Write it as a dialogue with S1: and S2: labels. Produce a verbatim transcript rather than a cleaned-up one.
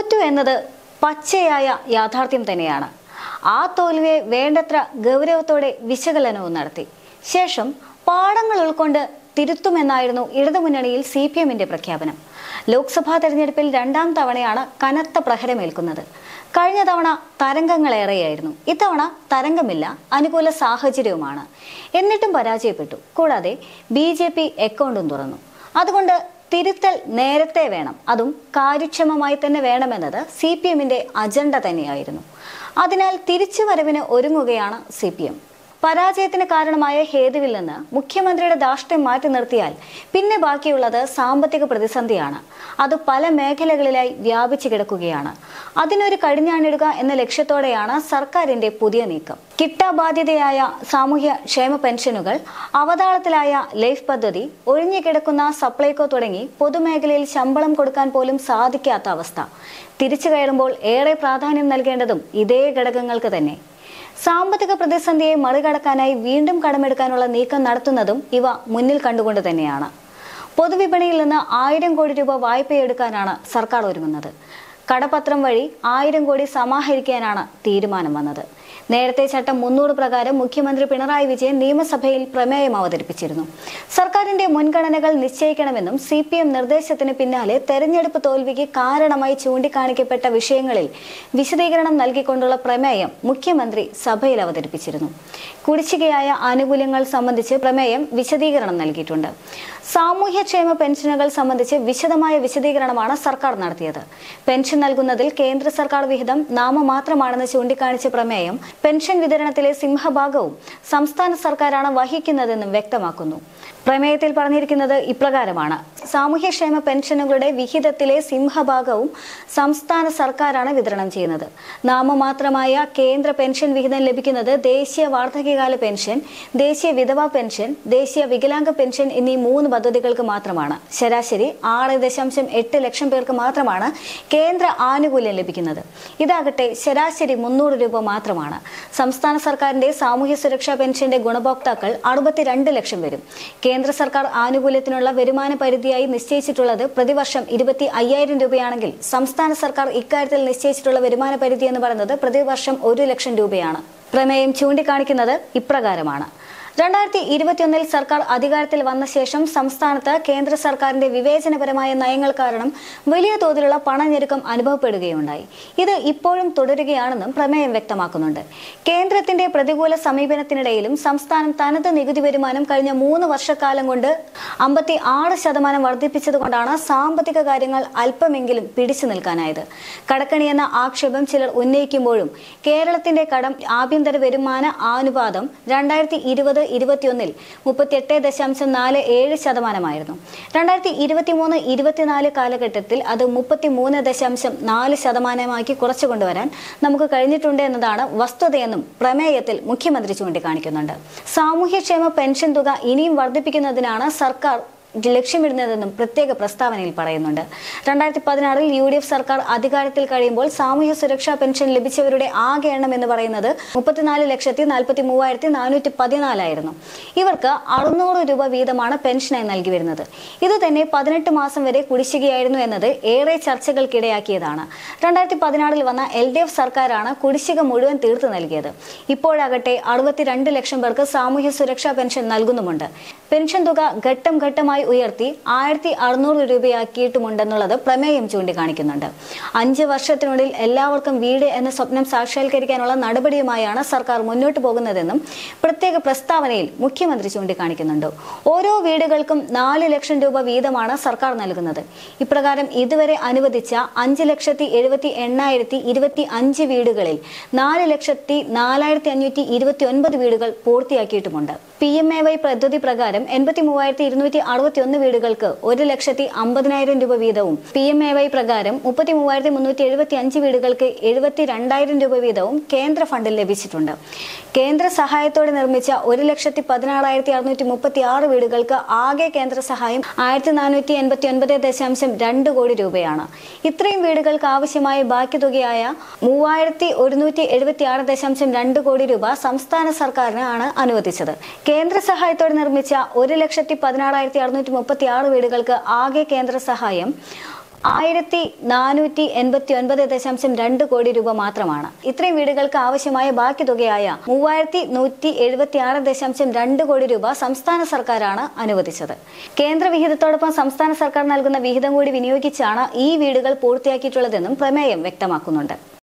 S1: തോറ്റു എന്നത് പച്ചയായ യാഥാർത്ഥ്യം തന്നെയാണ്. ആ തോൽവിയെ വേണ്ടത്ര ഗൗരവത്തോടെ വിശകലനവും നടത്തി ശേഷം പാഠങ്ങൾ ഉൾക്കൊണ്ട് തിരുത്തുമെന്നായിരുന്നു ഇടതുമുന്നണിയിൽ സി പി എമ്മിന്റെ പ്രഖ്യാപനം. ലോക്സഭാ തെരഞ്ഞെടുപ്പിൽ രണ്ടാം തവണയാണ് കനത്ത പ്രഹരമേൽക്കുന്നത്. കഴിഞ്ഞ തവണ തരംഗങ്ങളേറെയായിരുന്നു. ഇത്തവണ തരംഗമില്ല, അനുകൂല സാഹചര്യവുമാണ്. എന്നിട്ടും പരാജയപ്പെട്ടു. കൂടാതെ ബി ജെ പി അക്കൗണ്ടും തുറന്നു. അതുകൊണ്ട് തിരുത്തൽ നേരത്തെ വേണം, അതും കാര്യക്ഷമമായി തന്നെ വേണമെന്നത് സി പി എമ്മിന്റെ അജണ്ട തന്നെയായിരുന്നു. അതിനാൽ തിരിച്ചുവരവിന് ഒരുങ്ങുകയാണ് സി പി എം. പരാജയത്തിന് കാരണമായ ഹേതുവിൽ നിന്ന് മുഖ്യമന്ത്രിയുടെ ധാർഷ്ട്യം മാറ്റി നിർത്തിയാൽ പിന്നെ ബാക്കിയുള്ളത് സാമ്പത്തിക പ്രതിസന്ധിയാണ്. അത് പല മേഖലകളിലായി വ്യാപിച്ചു കിടക്കുകയാണ്. അതിനൊരു കടിഞ്ഞാണിടുക എന്ന ലക്ഷ്യത്തോടെയാണ് സർക്കാരിന്റെ പുതിയ നീക്കം. കിട്ടാബാധ്യതയായ സാമൂഹ്യ ക്ഷേമ പെൻഷനുകൾ, അവതാളത്തിലായ ലൈഫ് പദ്ധതി, ഒഴിഞ്ഞുകിടക്കുന്ന സപ്ലൈകോ തുടങ്ങി പൊതുമേഖലയിൽ ശമ്പളം കൊടുക്കാൻ പോലും സാധിക്കാത്ത അവസ്ഥ. തിരിച്ചു കയറുമ്പോൾ ഏറെ പ്രാധാന്യം നൽകേണ്ടതും ഇതേ ഘടകങ്ങൾക്ക് തന്നെ. സാമ്പത്തിക പ്രതിസന്ധിയെ മറികടക്കാനായി വീണ്ടും കടമെടുക്കാനുള്ള നീക്കം നടത്തുന്നതും ഇവ മുന്നിൽ കണ്ടുകൊണ്ട് തന്നെയാണ്. പൊതുവിപണിയിൽ നിന്ന് ആയിരം കോടി രൂപ വായ്പയെടുക്കാനാണ് സർക്കാർ ഒരുങ്ങുന്നത്. കടപത്രം വഴി ആയിരം കോടി സമാഹരിക്കാനാണ് തീരുമാനം വന്നത്. നേരത്തെ ചട്ടം മുന്നൂറ് പ്രകാരം മുഖ്യമന്ത്രി പിണറായി വിജയൻ നിയമസഭയിൽ പ്രമേയം അവതരിപ്പിച്ചിരുന്നു. സർക്കാരിന്റെ മുൻഗണനകൾ നിശ്ചയിക്കണമെന്നും സി പി എം നിർദ്ദേശത്തിന് പിന്നാലെ തെരഞ്ഞെടുപ്പ് തോൽവിക്ക് കാരണമായി ചൂണ്ടിക്കാണിക്കപ്പെട്ട വിഷയങ്ങളിൽ വിശദീകരണം നൽകിക്കൊണ്ടുള്ള പ്രമേയം മുഖ്യമന്ത്രി സഭയിൽ അവതരിപ്പിച്ചിരുന്നു. കുടിശ്ശികയായ ആനുകൂല്യങ്ങൾ സംബന്ധിച്ച് പ്രമേയം വിശദീകരണം നൽകിയിട്ടുണ്ട്. സാമൂഹ്യക്ഷേമ പെൻഷനുകൾ സംബന്ധിച്ച് വിശദമായ വിശദീകരണമാണ് സർക്കാർ നടത്തിയത്. പെൻഷൻ നൽകുന്നതിൽ കേന്ദ്ര സർക്കാർ വിഹിതം നാമമാത്രമാണെന്ന് ചൂണ്ടിക്കാണിച്ച പ്രമേയം പെൻഷൻ വിതരണത്തിലെ സിംഹഭാഗവും സംസ്ഥാന സർക്കാരാണ് വഹിക്കുന്നതെന്നും വ്യക്തമാക്കുന്നു. പ്രമേയത്തിൽ പറഞ്ഞിരിക്കുന്നത് ഇപ്രകാരമാണ്: സാമൂഹ്യക്ഷേമ പെൻഷനുകളുടെ വിഹിതത്തിലെ സിംഹഭാഗവും സംസ്ഥാന സർക്കാരാണ് വിതരണം ചെയ്യുന്നത്. നാമമാത്രമായ കേന്ദ്ര പെൻഷൻ വിഹിതം ലഭിക്കുന്നത് ദേശീയ വാർദ്ധക്യകാല പെൻഷൻ, ദേശീയ വിധവാ പെൻഷൻ, ദേശീയ വികലാംഗ പെൻഷൻ എന്നീ മൂന്ന് പദ്ധതികൾക്ക് മാത്രമാണ്. ശരാശരി ആറ് ദശാംശം എട്ട് ലക്ഷം പേർക്ക് മാത്രമാണ് കേന്ദ്ര ആനുകൂല്യം ലഭിക്കുന്നത്. ഇതാകട്ടെ ശരാശരി മുന്നൂറ് രൂപ മാത്രമാണ്. സംസ്ഥാന സർക്കാരിന്റെ സാമൂഹ്യ സുരക്ഷാ പെൻഷന്റെ ഗുണഭോക്താക്കൾ അറുപത്തിരണ്ട് ലക്ഷം വരും. കേന്ദ്ര സർക്കാർ ആനുകൂല്യത്തിനുള്ള വരുമാന പരിധിയായി നിശ്ചയിച്ചിട്ടുള്ളത് പ്രതിവർഷം ഇരുപത്തി അയ്യായിരം രൂപയാണെങ്കിൽ സംസ്ഥാന സർക്കാർ ഇക്കാര്യത്തിൽ നിശ്ചയിച്ചിട്ടുള്ള വരുമാന പരിധി എന്ന് പറയുന്നത് പ്രതിവർഷം ഒരു ലക്ഷം രൂപയാണ്. പ്രമേയം ചൂണ്ടിക്കാണിക്കുന്നത് ഇപ്രകാരമാണ്: രണ്ടായിരത്തി ഇരുപത്തിയൊന്നിൽ സർക്കാർ അധികാരത്തിൽ വന്ന ശേഷം സംസ്ഥാനത്ത് കേന്ദ്ര സർക്കാരിന്റെ വിവേചനപരമായ നയങ്ങൾ കാരണം വലിയ തോതിലുള്ള പണഞ്ഞെരുക്കം അനുഭവപ്പെടുകയുണ്ടായി. ഇത് ഇപ്പോഴും തുടരുകയാണെന്നും പ്രമേയം വ്യക്തമാക്കുന്നുണ്ട്. കേന്ദ്രത്തിന്റെ പ്രതികൂല സമീപനത്തിനിടയിലും സംസ്ഥാനം തനത് നികുതി വരുമാനം കഴിഞ്ഞ മൂന്ന് വർഷക്കാലം കൊണ്ട് അമ്പത്തി ആറ് ശതമാനം വർദ്ധിപ്പിച്ചതുകൊണ്ടാണ് സാമ്പത്തിക കാര്യങ്ങൾ അല്പമെങ്കിലും പിടിച്ചു നിൽക്കാനായത്. കടക്കണി എന്ന ആക്ഷേപം ചിലർ ഉന്നയിക്കുമ്പോഴും കേരളത്തിന്റെ കടം ആഭ്യന്തര വരുമാന അനുപാതം രണ്ടായിരത്തി ഇരുപത് ഇരുപത്തിയൊന്നിൽ മുപ്പത്തിയെട്ട് ദശാംശം നാല് ഏഴ് ശതമാനമായിരുന്നു. രണ്ടായിരത്തി ഇരുപത്തി മൂന്ന് ഇരുപത്തിനാല് കാലഘട്ടത്തിൽ അത് മുപ്പത്തി മൂന്ന് ദശാംശം നാല് ശതമാനമാക്കി കുറച്ചു കൊണ്ടുവരാൻ നമുക്ക് കഴിഞ്ഞിട്ടുണ്ട് എന്നതാണ് വസ്തുതയെന്നും പ്രമേയത്തിൽ മുഖ്യമന്ത്രി ചൂണ്ടിക്കാണിക്കുന്നുണ്ട്. സാമൂഹ്യക്ഷേമ പെൻഷൻ തുക ഇനിയും വർദ്ധിപ്പിക്കുന്നതിനാണ് സർക്കാർ ലക്ഷ്യമിടുന്നതെന്നും പ്രത്യേക പ്രസ്താവനയിൽ പറയുന്നുണ്ട്. രണ്ടായിരത്തി പതിനാറിൽ യു ഡി എഫ് സർക്കാർ അധികാരത്തിൽ കഴിയുമ്പോൾ സാമൂഹ്യ സുരക്ഷാ പെൻഷൻ ലഭിച്ചവരുടെ ആകെ എണ്ണം എന്ന് പറയുന്നത് മുപ്പത്തിനാല് ലക്ഷത്തി നാൽപ്പത്തി മൂവായിരത്തി നാനൂറ്റി പതിനാലായിരുന്നു. ഇവർക്ക് അറുന്നൂറ് രൂപ വീതമാണ് പെൻഷനായി നൽകി വരുന്നത്. ഇത് തന്നെ പതിനെട്ട് മാസം വരെ കുടിശ്ശികയായിരുന്നു എന്നത് ഏറെ ചർച്ചകൾക്കിടയാക്കിയതാണ്. രണ്ടായിരത്തി പതിനാറിൽ വന്ന എൽ ഡി എഫ് സർക്കാരാണ് കുടിശ്ശിക മുഴുവൻ തീർത്തു നൽകിയത്. ഇപ്പോഴാകട്ടെ അറുപത്തിരണ്ട് ലക്ഷം പേർക്ക് സാമൂഹ്യ സുരക്ഷാ പെൻഷൻ നൽകുന്നുമുണ്ട്. പെൻഷൻ തുക ഘട്ടം ഘട്ടമായി ഉയർത്തി ആയിരത്തി അറുന്നൂറ് രൂപയാക്കിയിട്ടുമുണ്ടെന്നുള്ളത് പ്രമേയം ചൂണ്ടിക്കാണിക്കുന്നുണ്ട്. അഞ്ച് വർഷത്തിനുള്ളിൽ എല്ലാവർക്കും വീട് എന്ന സ്വപ്നം സാക്ഷാത്കരിക്കാനുള്ള നടപടിയുമായാണ് സർക്കാർ മുന്നോട്ട് പോകുന്നതെന്നും പ്രത്യേക പ്രസ്താവനയിൽ മുഖ്യമന്ത്രി ചൂണ്ടിക്കാണിക്കുന്നുണ്ട്. ഓരോ വീടുകൾക്കും നാല് ലക്ഷം രൂപ വീതമാണ് സർക്കാർ നൽകുന്നത്. ഇപ്രകാരം ഇതുവരെ അനുവദിച്ച അഞ്ച് ലക്ഷത്തി എഴുപത്തി എണ്ണായിരത്തി ഇരുപത്തി അഞ്ച് വീടുകളിൽ നാല് ലക്ഷത്തി നാലായിരത്തി അഞ്ഞൂറ്റി ഇരുപത്തി ഒൻപത് വീടുകൾ പൂർത്തിയാക്കിയിട്ടുമുണ്ട്. പി എം എ വൈ പദ്ധതി പ്രകാരം എൺപത്തി മൂവായിരത്തി ഇരുന്നൂറ്റി അറുപത്തി ഒന്ന് വീടുകൾക്ക് ഒരു ലക്ഷത്തി അമ്പതിനായിരം രൂപ വീതവും, പി എം എ വൈ പ്രകാരം മുപ്പത്തി മൂവായിരത്തി മുന്നൂറ്റി എഴുപത്തി അഞ്ച് വീടുകൾക്ക് എഴുപത്തി രണ്ടായിരം രൂപ വീതവും കേന്ദ്ര ഫണ്ടിൽ ലഭിച്ചിട്ടുണ്ട്. കേന്ദ്ര സഹായത്തോടെ നിർമ്മിച്ച ഒരു ലക്ഷത്തി പതിനാറായിരത്തി അറുന്നൂറ്റി മുപ്പത്തി ആറ് വീടുകൾക്ക് ആകെ കേന്ദ്ര സഹായം ആയിരത്തി നാനൂറ്റി എൺപത്തി ഒൻപത് ദശാംശം രണ്ട് കോടി രൂപയാണ്. ഇത്രയും വീടുകൾക്ക് ആവശ്യമായ ബാക്കി തുകയായ മൂവായിരത്തി ഒരുന്നൂറ്റി എഴുപത്തി ആറ് ദശാംശം രണ്ട് കോടി രൂപ സംസ്ഥാന സർക്കാരിനാണ് അനുവദിച്ചത്. കേന്ദ്ര സഹായത്തോടെ നിർമ്മിച്ച ഒരു ലക്ഷത്തി പതിനാറായിരത്തി അറുന്നൂറ്റി മുപ്പത്തി ആറ് വീടുകൾക്ക് ആകെ കേന്ദ്ര സഹായം ആയിരത്തി നാനൂറ്റി എൺപത്തി ഒൻപത് ദശാംശം രണ്ട് കോടി രൂപ മാത്രമാണ്. ഇത്രയും വീടുകൾക്ക് ആവശ്യമായ ബാക്കി തുകയായ മൂവായിരത്തി നൂറ്റി എഴുപത്തി ആറ് ദശാംശം രണ്ട് കോടി രൂപ സംസ്ഥാന സർക്കാരാണ് അനുവദിച്ചത്. കേന്ദ്ര വിഹിതത്തോടൊപ്പം സംസ്ഥാന സർക്കാർ നൽകുന്ന വിഹിതം കൂടി വിനിയോഗിച്ചാണ് ഈ വീടുകൾ പൂർത്തിയാക്കിയിട്ടുള്ളതെന്നും പ്രമേയം വ്യക്തമാക്കുന്നുണ്ട്.